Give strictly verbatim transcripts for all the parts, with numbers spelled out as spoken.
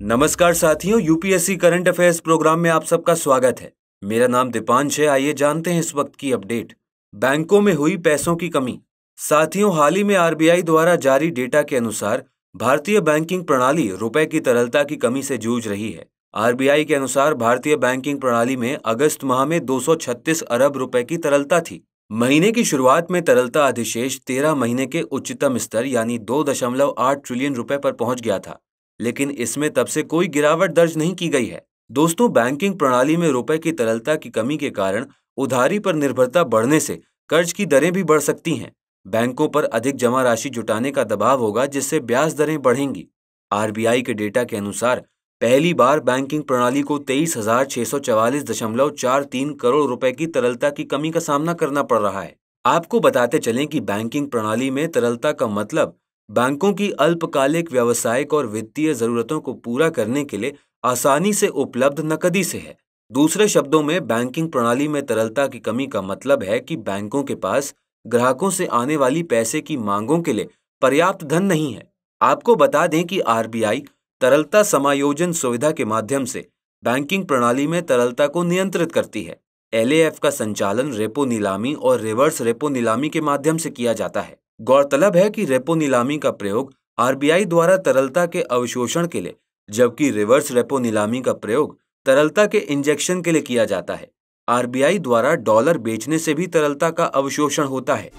नमस्कार साथियों, UPSC current affairs programme में आप सबका स्वागत है। मेरा नाम दीपांश है। आइए जानते हैं इस वक्त की अपडेट। बैंकों में हुई पैसों की कमी। साथियों, हाल ही में आरबीआई द्वारा जारी डेटा के अनुसार भारतीय बैंकिंग प्रणाली रुपए की तरलता की कमी से जूझ रही है। आरबीआई के अनुसार भारतीय बैंकिंग प्रणाली में अगस्त माह में दो सौ छत्तीस अरब रुपए की तरलता थी। महीने की शुरुआत में तरलता अधिशेष तेरह महीने के उच्चतम स्तर यानी दो दशमलव आठ ट्रिलियन रुपए पर पहुंच गया था, लेकिन इसमें तब से कोई गिरावट दर्ज नहीं की गई है। दोस्तों, बैंकिंग प्रणाली में रुपए की तरलता की कमी के कारण उधारी पर निर्भरता बढ़ने से कर्ज की दरें भी बढ़ सकती हैं। बैंकों पर अधिक जमा राशि जुटाने का दबाव होगा, जिससे ब्याज दरें बढ़ेंगी। आरबीआई के डेटा के अनुसार पहली बार बैंकिंग प्रणाली को तेईस हजार छह सौ चवालीस दशमलव चार तीन करोड़ रुपए की तरलता की कमी का सामना करना पड़ रहा है। आपको बताते चलें कि बैंकिंग प्रणाली में तरलता का मतलब बैंकों की अल्पकालिक व्यावसायिक और वित्तीय जरूरतों को पूरा करने के लिए आसानी से उपलब्ध नकदी से है। दूसरे शब्दों में, बैंकिंग प्रणाली में तरलता की कमी का मतलब है कि बैंकों के पास ग्राहकों से आने वाली पैसे की मांगों के लिए पर्याप्त धन नहीं है। आपको बता दें कि आरबीआई तरलता समायोजन सुविधा के माध्यम से बैंकिंग प्रणाली में तरलता को नियंत्रित करती है। एलएएफ का संचालन रेपो नीलामी और रिवर्स रेपो नीलामी के माध्यम से किया जाता है। गौरतलब है कि रेपो नीलामी का प्रयोग आरबीआई द्वारा तरलता के अवशोषण के लिए, जबकि रिवर्स रेपो नीलामी का प्रयोग तरलता के इंजेक्शन के लिए किया जाता है। आरबीआई द्वारा डॉलर बेचने से भी तरलता का अवशोषण होता है।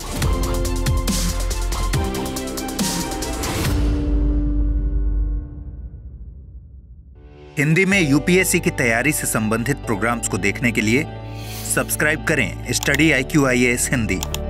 हिंदी में यूपीएससी की तैयारी से संबंधित प्रोग्राम्स को देखने के लिए सब्सक्राइब करें study I Q I A S Hindi.